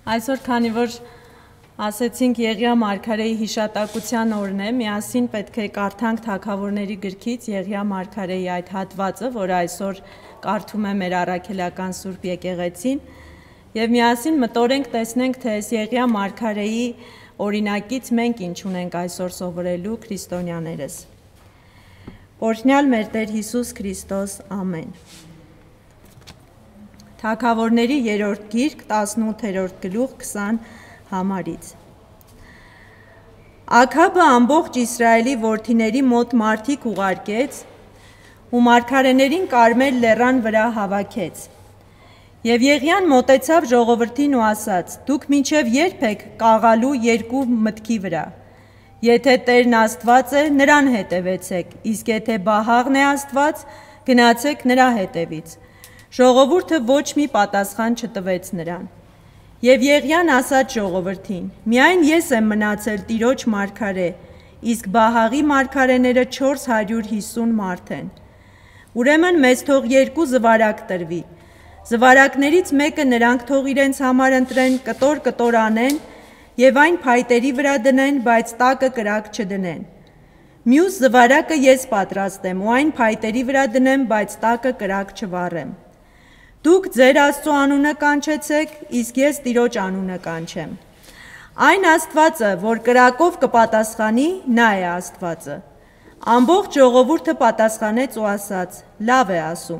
Այսօր քանի որ ասեցինք Եղիա մարգարեի հիշատակության օրն է, միասին պետք է կարդանք Թագավորների գրքից Եղիա մարգարեի այդ հատվածը, որը այսօր կարդում է մեր առաքելական Սուրբ եկեղեցին, եւ միասին մտորենք տեսնենք, թե այս Եղիա մարգարեի օրինակից մենք ինչ ունենք այսօր սովորելու քրիստոնյաներս։ Օրհնյալ մեր Տեր Հիսուս Քրիստոս, ամեն։ Թագավորների 3-րդ գիրք 18-րդ գլուխ 20 համարից։ Աքաբը ամբողջ Իսրայելի որդիների մոտ մարդիկ ուղարկեց ու մարգարեներին Կարմել լեռան վրա հավաքեց։ Եվ Եղիան մոտեցավ ժողովրդին ու ասաց. «Դուք մինչև երբ եք կաղալու երկու մտքի վրա։ Եթե Տերն Աստված է, նրան հետևեցեք, իսկ եթե Բահաղն է Աստված, գնացեք նրա հետևից»։ Ժողովուրդը ոչ մի պատասխան չտվեց նրան։ Եվ Եղիան ասաց ժողովրդին. «Միայն ես եմ մնացել Տիրոջ մարգարե, իսկ Բահաղի մարգարեները 450 մարդ են։ Ուրեմն մեզ թող երկու զվարակ տրվի։ Զվարակներից մեկը նրանք թող իրենց համար ընտրեն, կտոր անեն եւ այն փայտերի վրա դնեն, բայց տակը կրակ չդնեն։ Մյուս զվարակը ես պատրաստ եմ ու այն փայտերի վրա դնեմ, բայց տակը կրակ չվառեմ։ Դուք ձեր Աստծո անունը կանչեցեք, իսկ ես Տիրոջ անունը կանչեմ։ Այն Աստվածը, որ կրակով կպատասխանի, նա է Աստվածը»։ Ամբողջ ժողովուրդը պատասխանեց ու ասաց. «Լավ է ասում»։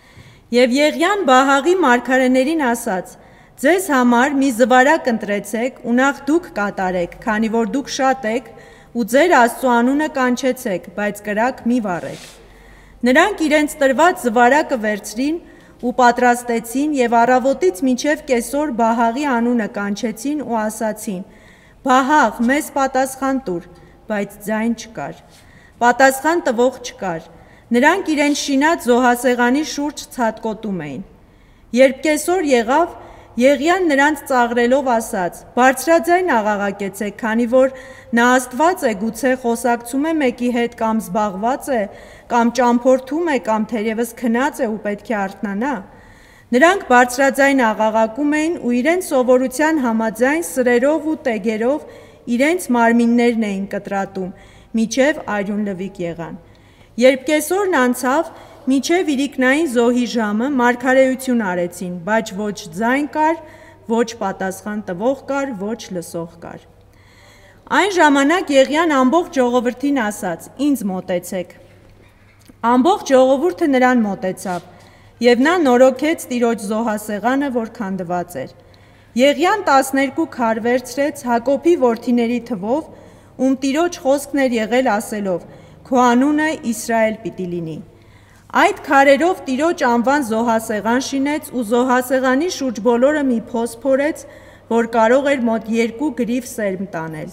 Եվ Եղիան Բահաղի մարգարեներին ասաց. «Ձեզ համար մի զվարակ ընտրեցեք ու նախ դուք կատարեք, քանի որ դուք շատ եք ու ձեր Աստծո անունը կանչեցեք, բայց կրակ մի վառեք»։ Նրանք իրենց տրված զվարակը վերցրին ու պատրաստեցին եւ առավոտից մինչև կեսօր Բահաղի անունը կանչեցին ու ասացին. «Բահաղ, մեզ պատասխան տուր», բայց ձայն չկար։ Պատասխան տվող չկար։ Նրանք իրենց շինած զոհասեղանի շուրջ ցատկոտում էին։ Երբ կեսօր եղավ, Եղիան նրանց ծաղրելով ասաց. «Բարձրաձայն աղաղակեցեք, քանի որ նա Աստված է, գուցե խոսակցում է մեկի հետ կամ զբաղված է, կամ ճամփորդում է, կամ թերևս քնած է ու պետք է արթնանա»։ Նրանք բարձրաձայն աղաղակում էին ու իրենց սովորության համաձայն սրերով ու տեգերով իրենց մարմիններն էին կտրատում, մինչև արյուն լվիկ եղան։ Երբ կեսօրն անցավ, մինչև իրիկնային զոհի ժամը մարգարեություն արեցին, բայց ոչ ձայն կար, ոչ պատասխան տվող կար, ոչ լսող կար։ Այն ժամանակ Եղիան ամբողջ ժողովրդին ասաց. «Ինձ մոտեցեք»։ Ամբողջ ժողովուրդը նրան մոտեցավ, եւ նա նորոգեց Տիրոջ զոհասեղանը, որ քանդված էր։ Եղիան 12 քար վերցրեց Հակոբի որդիների թվով, ում Տիրոջ խոսքն էր եղել ասելով. «Քո անունը Իսրայել պիտի լինի»։ Այդ քարերով Տիրոջ անվան զոհասեղան շինեց ու զոհասեղանի շուրջ բոլորը մի փոս փորեց, որ կարող էր մոտ 2 գրիվ սերմ տանել։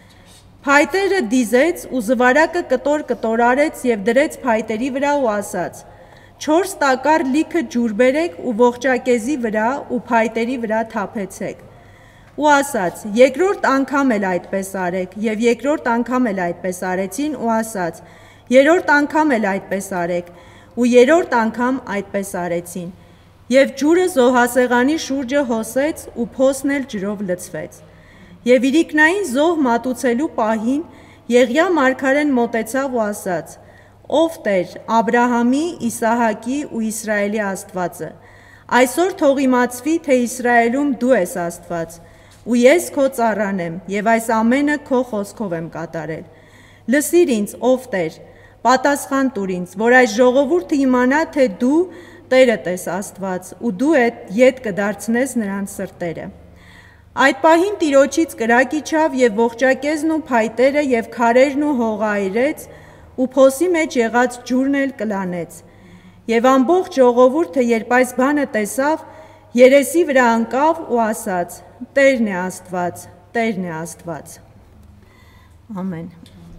Փայտերը դիզեց ու զվարակը կտոր արեց եւ դրեց փայտերի վրա ու ասաց. 4 տակառ լիքը ջուր բերեք ու ողջակեզի վրա ու փայտերի վրա թափեցեք։ Ու ասաց. երկրորդ անգամ էլ այդպես արեք, եւ երկրորդ անգամ էլ այդպես արեցին ու ասաց. երրորդ անգամ էլ այդպես արեք, ու երրորդ անգամ այդպես արեցին։ Եվ ջուրը զոհասեղանի շուրջը հոսեց ու փոսն էլ ջրով լցվեց։ Եվ իրիկնային զոհ մատուցելու պահին Եղիա մարգարեն մոտեցավ ու ասաց. «Ով Տեր, Աբրահամի, Իսահակի ու Իսրայելի Աստվածը, այսօր թող իմացվի, թե Իսրայելում դու ես Աստված, ու ես քո ծառան եմ, եւ այս ամենը քո խոսքով եմ կատարել։ Լսիր ինձ, ով Տեր, պատասխան տուր ինձ, որ այս ժողովուրդը իմանա, թե դու Տերդ ես Աստված, ու դու ետ կդարձնես նրանց սրտերը»։ Այդ պահին Տիրոջից կրակ իջավ եւ ողջակեզն ու փայտերը եւ քարերն ու հողը այրեց ու փոսի մեջ եղած ջուրն էլ կլանեց։ Եվ ամբողջ ժողովուրդը, երբ այս բանը տեսավ, երեսի վրա ընկավ ու ասաց. «Տերն է Աստված, Տերն է Աստված»։ Ամեն։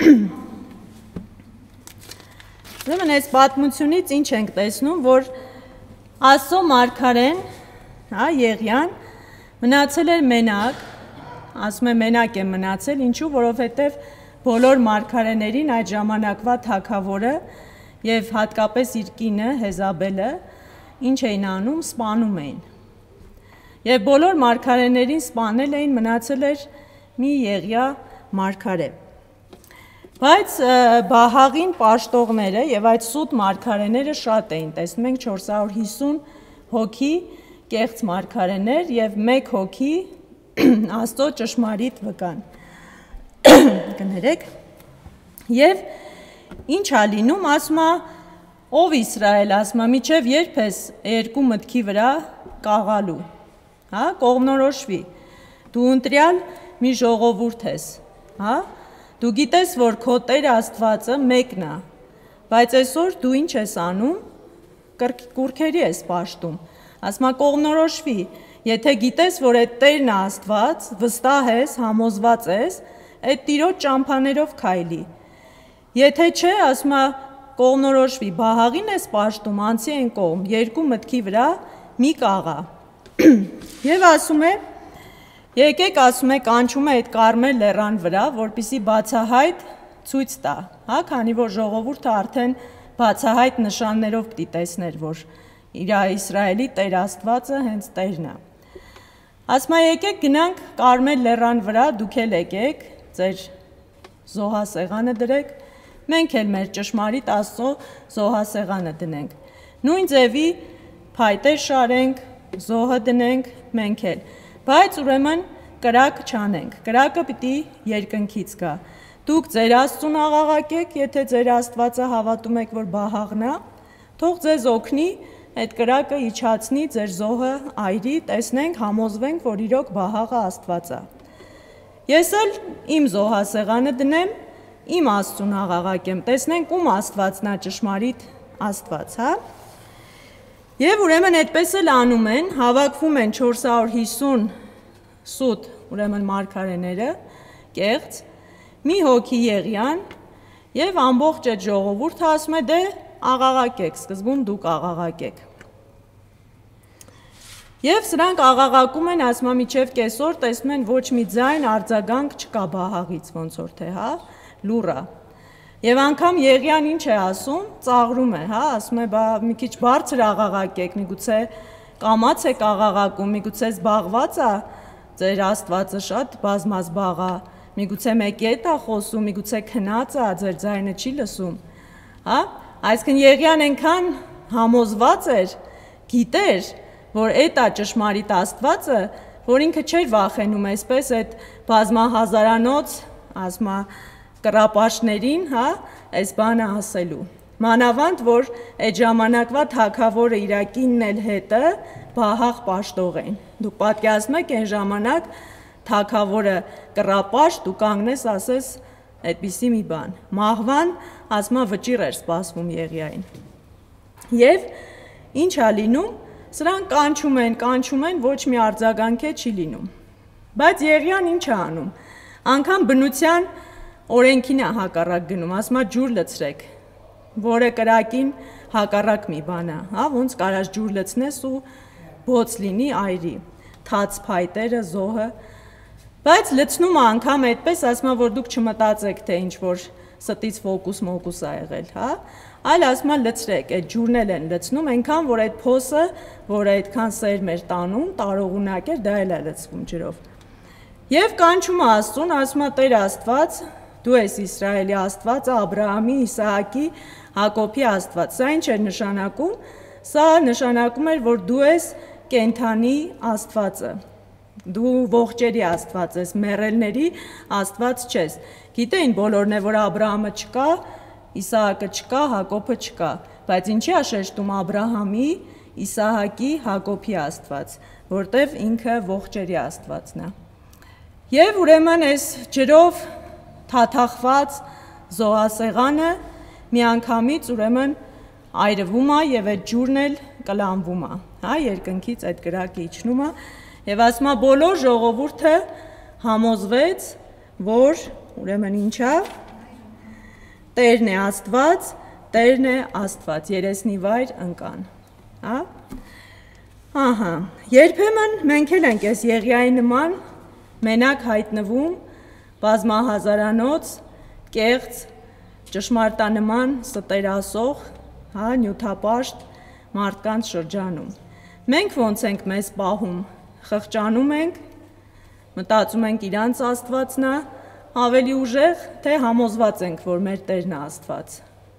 Ուրեմն այս պատմությունից ինչ ենք տեսնում, որ Աստծո մարգարեն, Եղիան, մնացել էր մենակ, ասում է մենակ է մնացել, ինչու, որովհետև բոլոր մարգարեներին այդ ժամանակվա թագավորը եւ հատկապես իր կինը Հեզաբելը ինչ էին անում, սպանում էին։ Եվ բոլոր մարգարեներին սպանել էին, մնացել էր մի Եղիա մարգարե։ Բայց Բահաղին պաշտողները եւ այդ սուտ մարգարեները շատ էին, տեսնում ենք 450 հոգի կեղծ մարգարեներ եւ 1 հոգի Աստծո ճշմարիտ վկան։ Կներեք։ Եվ ինչ ա լինում, ասում է, ով Իսրայել, ասում է, միջև երբ ես երկու մտքի վրա կաղալու, հա, կողմնորոշվի, դու ընտրյալ մի ժողովուրդ ես, հա, դու գիտես, որ քո Տեր Աստվածը մեկն է, բայց այսօր դու ինչ ես անում, կուռքերի ես պաշտում, ասում է, կողմնորոշվի, եթե գիտես, որ այդ Տերն է Աստված, վստահ ես, համոզված ես, այդ տիրոջ ճամփաներով քայլի, եթե չէ, ասում է, կողմնորոշվի, Բահաղին ես պաշտում, անցի են կողմ, երկու մտքի վրա մի կաղա։ Եվ ասում է, եկեք, ասում է, կանչում է այդ Կարմել լեռան վրա, որպեսզի բացահայտ ցույց տա, հա, քանի որ ժողովուրդը արդեն բացահայտ նշաններով պիտի տեսներ, որ իր Իսրայելի Տեր Աստվածը հենց Տերն է։ Ասում է, եկեք գնանք Կարմել լեռան վրա, դուք էլ եկեք, ձեր զոհասեղանը դրեք, մենք էլ մեր ճշմարիտ Աստծո զոհասեղանը դնենք։ Նույն ձևի փայտեր շարենք, զոհը դնենք, մենք էլ։ Բայց ուրեմն կրակ չանենք։ Կրակը պիտի երկնքից գա։ Դուք ձեր Աստծուն աղաղակեք, եթե ձեր Աստվածը հավատում եք, որ Բահաղն է, թող ձեզ օգնի այդ կրակը իջացնի, ձեր զոհը այրի, տեսնենք, համոզվենք, որ իրոք Բահաղը Աստված է։ Ես էլ իմ զոհասեղանը դնեմ, իմ Աստծուն աղաղակեմ, տեսնենք ում Աստվածն է ճշմարիտ Աստված, հա։ Եվ ուրեմն այդպես էլ անում են, հավաքվում են 450 սուտ, ուրեմն մարգարեները, կեղծ, մի հոգի Եղիան, եւ ամբողջ այդ ժողովուրդը ասում է, դե աղաղակեք, սկզբում դուք աղաղակեք։ Եվ սրանք աղաղակում են, ասում է, միջև կեսօր տեսնում են ոչ մի ձայն արձագանք չկա Բահաղից, ոնց որ թե, հա, լուռա։ Եվ անգամ Եղիան ինչ է ասում, ծաղրում է, հա, ասում է, բա մի քիչ բարձր աղաղակեք, միգուցե կամաց եք աղաղակում, միգուցե զբաղված է ձեր Աստվածը շատ բազմազբաղ է, միգուցե մեկի հետ է խոսում, միգուցե քնած է, ձեր ձայնը չի լսում, հա։ Այսինքն Եղիան այնքան համոզված էր, գիտեր, որ այդ է ճշմարիտ Աստվածը, որ ինքը չէր վախենում այսպես այդ բազմահազարանոց, ասում է, կռապաշտներին, հա, այս բանը ասելու։ Մանավանդ, որ այդ ժամանակվա թագավորը իր կինն էլ հետը Բահաղ պաշտող են։ Դուք պատկերացնում եք այն ժամանակ թագավորը կռապաշտ ու կանգնես ասես այդպիսի մի բան։ Մահվան, ասում է, վճիռ էր սպասվում Եղիային։ Եվ ինչ է լինում, սրանք կանչում են, ոչ մի արձագանք չի լինում։ Բայց Եղիան ինչ է անում։ Անգամ բնության օրենքին է հակառակ գնում, ասում է ջուր լցրեք, որը կրակին հակառակ մի բան է, հա, ոնց կարաս ջուր լցնես ու բոց լինի այրի, թաց փայտերը, զոհը, բայց լցնում է անգամ այդպես, ասում է, որ դուք չմտածեք, թե ինչ որ ստից ֆոկուս է եղել, հա, այլ ասում է լցրեք, այդ ջուրն էլ են լցնում, այնքան, որ այդ փոսը, որը այդքան սերմ էր տանում, տարողունակ էր, դա էլ է լցվում ջրով։ Եվ կանչում է Աստծուն, ասում է Տեր Աստված, դու ես Իսրայելի Աստվածը, Աբրահամի, Իսահակի, Հակոբի Աստված։ Սա ինչ էր նշանակում։ Սա նշանակում էր, որ դու ես կենդանի Աստվածը։ Դու ողջերի Աստված ես, մեռելների Աստված չես։ Գիտեին բոլորն է, որ Աբրահամը չկա, Իսահակը չկա, Հակոբը չկա, բայց ինչի է շեշտում Աբրահամի, Իսահակի, Հակոբի Աստված, որտև ինքը ողջերի Աստվածն է։ Եվ ուրեմն այս ջրով թաթախված զոհասեղանը միանգամից ուրեմն այրվում է եւ այդ ջուրն էլ կլանվում է, հա, երկնքից այդ կրակը իջնում է եւ ասում է բոլոր ժողովուրդը համոզվեց, որ ուրեմն ինչա Տերն է Աստված, Տերն է Աստված, երեսնի վայր ընկան, հա։ Ահա, երբեմն մենք էլ ենք այս Եղիայի նման մենակ հայտնվում բազմահազարանոց, կեղծ, ճշմարտանման ստերասող, նյութապաշտ մարդկանց շրջանում։ Մենք ոնց ենք մեզ պահում խղճանում ենք, մտածում ենք իրանց Աստվածն է, ավելի ուժեղ, թե համոզված ենք, որ մեր Տերն է Աստված։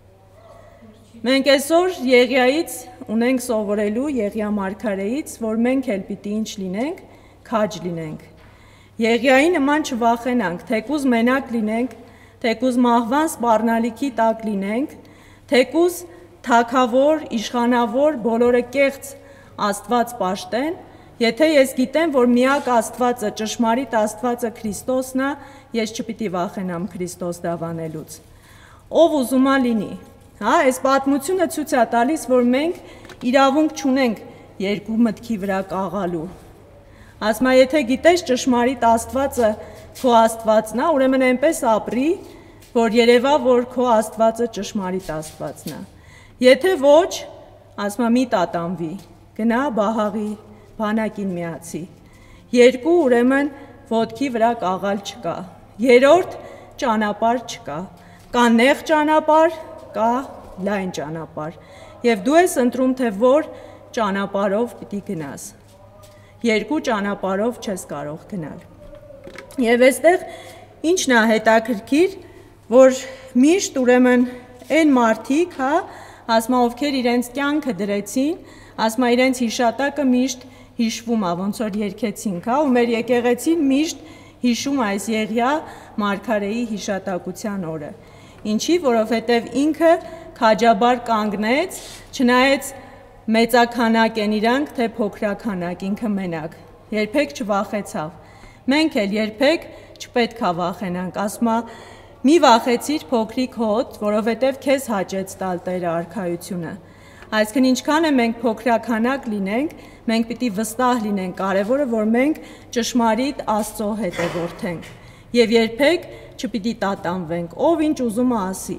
Մենք այսօր Եղիայից ունենք սովորելու, Եղիա մարգարեից, որ մենք էլ պիտի ինչ լինենք, քաջ լինենք։ Եղիայի նման չվախենանք, թեկուզ մենակ լինենք, թեկուզ մահվան սպառնալիքի տակ լինենք, թեկուզ թագավոր, իշխանավոր, բոլորը կեղծ Աստված պաշտեն, եթե ես գիտեմ, որ միակ Աստվածը, ճշմարիտ Աստվածը Քրիստոսն է, ես չպիտի վախենամ Քրիստոս դավանելուց։ Ով ուզում է լինի, այս պատմությունը ցույց է տալիս, որ մենք իրավունք չունենք երկու մտքի վրա կաղալու։ Ասում է, եթե գիտես ճշմարիտ Աստվածը քո Աստվածն է, ուրեմն այնպես ապրի, որ երևա, որ քո Աստվածը ճշմարիտ Աստվածն է։ Եթե ոչ, ասում է, մի տատանվի, գնա բահաղի բանակին միացի։ Երկու ուրեմն ոտքի վրա կաղալ չկա։ Երրորդ ճանապարհ չկա։ Կա նեղ ճանապարհ, կա լայն ճանապարհ։ Եվ դու ես ընտրում, թե որ ճանապարհով պիտի գնաս։ Երկու ճանապարհով չես կարող գնալ։ Եվ այստեղ ինչն է հետաքրքիր, որ միշտ ուրեմն այն մարդիկ, ասում է, ովքեր իրենց կյանքը դրեցին, ասում է, իրենց հիշատակը միշտ հիշվում է, ոնց որ երգեցինք, ու մեր եկեղեցին միշտ հիշում է այս Եղիա մարգարեի հիշատակության օրը։ Ինչի, որովհետև ինքը քաջաբար կանգնեց, չնայած մեծաքանակ են իրանք, թե փոքրաքանակ, ինքը մենակ, երբեք չվախեցավ։ Մենք էլ երբեք չպետք է վախենանք, ասում է, մի վախեցիր փոքրիկ հոտ, որովհետև քեզ հաճեց տալ Տերը արքայությունը։ Այսինքն ինչքան է մենք փոքրաքանակ լինենք, մենք պիտի վստահ լինենք, կարևորը, որ մենք ճշմարիտ Աստծո հետևորդենք եւ երբեք չպիտի տատանվենք, ով ինչ ուզում է ասի։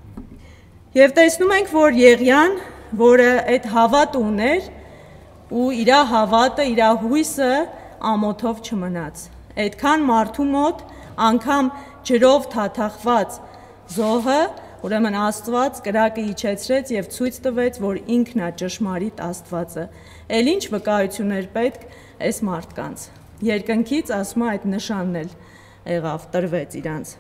Եվ տեսնում ենք, որ Եղիան, որը այդ հավատը ուներ, ու իր հավատը, իր հույսը ամոթով չմնաց։ Այդքան մարդու մոտ անգամ ջրով թաթախված զոհը, ուրեմն Աստված կրակը իջեցրեց եւ ցույց տվեց, որ ինքն է ճշմարիտ Աստվածը։ Էլ ինչ վկայություններ պետք այս մարդկանց։ Երկնքից ասում է այդ նշանն էլ եղավ, տրվեց իրանց։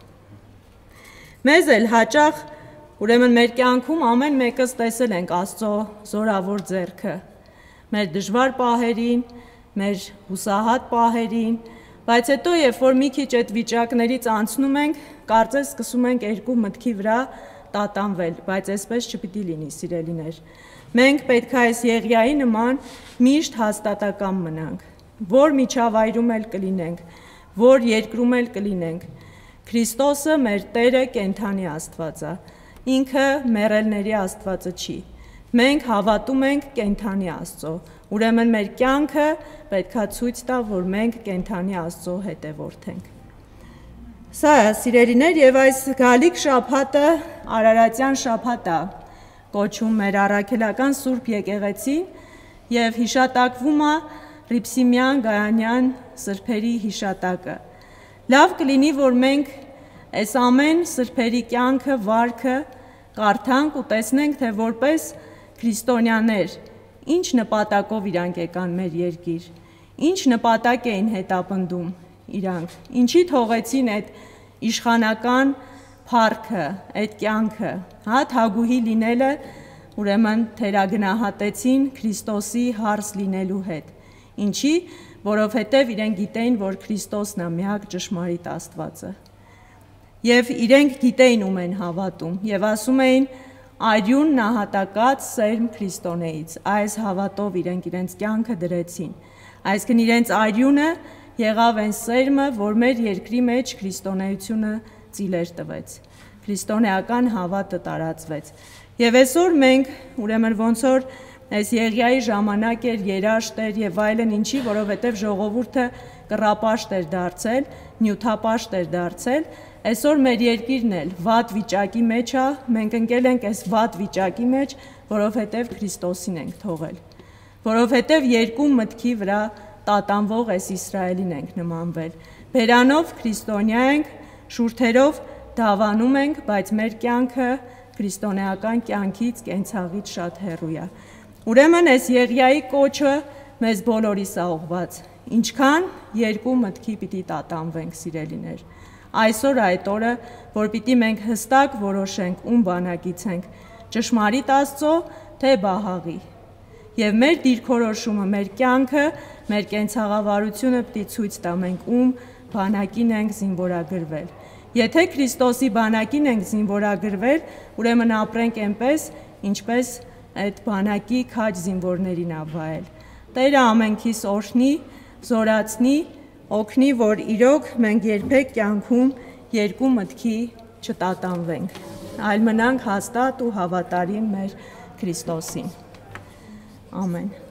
Մեզ էլ հաճախ, ուրեմն մեր կյանքում ամեն մեկս տեսել ենք Աստծո զորավոր ձեռքը։ Մեր դժվար պահերին, մեր հուսահատ պահերին, բայց հետո երբ որ մի քիչ այդ վիճակներից անցնում ենք, կարծես սկսում ենք երկու մտքի վրա տատանվել, բայց այսպես չպիտի լինի, սիրելիներ։ Մենք պետք է այս Եղիայի նման միշտ հաստատակամ մնանք, որ միջավայրում էլ կլինենք, որ երկրում էլ կլինենք։ Քրիստոսը մեր Տերը կենդանի Աստված է, ինքը մեռելների Աստվածը չի։ Մենք հավատում ենք կենդանի Աստծո, ուրեմն մեր կյանքը պետք է ցույց տա, որ մենք կենդանի Աստծո հետևորդ ենք։ Սա է, սիրելիներ, եւ այս գալիք շաբաթը Արարատյան շաբաթ է, կոչում մեր առաքելական Սուրբ եկեղեցին եւ հիշատակվում է Ռիփսիմյան Գայանյան սրբերի հիշատակը։ Լավ կլինի, որ մենք այս ամեն սրբերի կյանքը, վարքը կարդանք ու տեսնենք, թե որպես քրիստոնյաներ ինչ նպատակով իրանք եկան մեր երկիր, ինչ նպատակ էին հետապնդում իրանք, ինչի թողեցին այդ իշխանական փառքը, այդ կյանքը, թագուհի լինելը, ուրեմն թերագնահատեցին Քրիստոսի հարս լինելու հետ։ Ինչի, որովհետև իրենք գիտեին, որ Քրիստոսն է միակ ճշմարիտ Աստվածը։ Եվ իրենք գիտեին ում են հավատում, եւ ասում էին արյուն նահատակած սերմ Քրիստոնեից, այս հավատով իրենք իրենց կյանքը դրեցին։ Այսինքն իրենց արյունը եղավ այն սերմը, որ մեր երկրի մեջ քրիստոնեությունը ծիլեր տվեց, քրիստոնեական հավատը տարածվեց։ Եվ այսօր մենք ուրեմն ոնց որ այս Եղիայի ժամանակ էր, երաշտ էր եւ այլն, ինչի, որովհետեւ ժողովուրդը կռապաշտ էր դարձել, նյութապաշտ էր դարձել, այսօր մեր երկիրն էլ վատ վիճակի մեջ է, մենք ընկել ենք այս վատ վիճակի մեջ, որովհետեւ Քրիստոսին ենք թողել, որովհետեւ երկու մտքի վրա տատանվող այս Իսրայելին ենք նմանվել։ Բերանով քրիստոնյա ենք, շուրթերով դավանում ենք, բայց մեր կյանքը քրիստոնեական կյանքից, կենցաղից շատ հեռու է։ Ուրեմն այս Եղիայի կոչը մեզ բոլորիս է ուղված։ ինչքան երկու մտքի պիտի տատանվենք, սիրելիներ։ Այսօր այդ օրը, որ պիտի մենք հստակ որոշենք ում բանակից ենք, ճշմարիտ Աստծո, թե Բահաղի։ Եվ մեր դիրքորոշումը, մեր կյանքը, մեր կենցաղավարությունը պիտի ցույց տա մենք ում բանակին ենք զինվորագրվել։ Եթե Քրիստոսի բանակին ենք զինվորագրվել, ուրեմն ապրենք այնպես, ինչպես այդ բանակի քաջ զինվորներին ավայել։ Տերը ամենքիս օրհնի, զորացնի, օգնի, որ իրոք մենք երբեք կյանքում երկու մտքի չտատանվենք, այլ մնանք հաստատ ու հավատարիմ մեր Քրիստոսին։ Ամեն։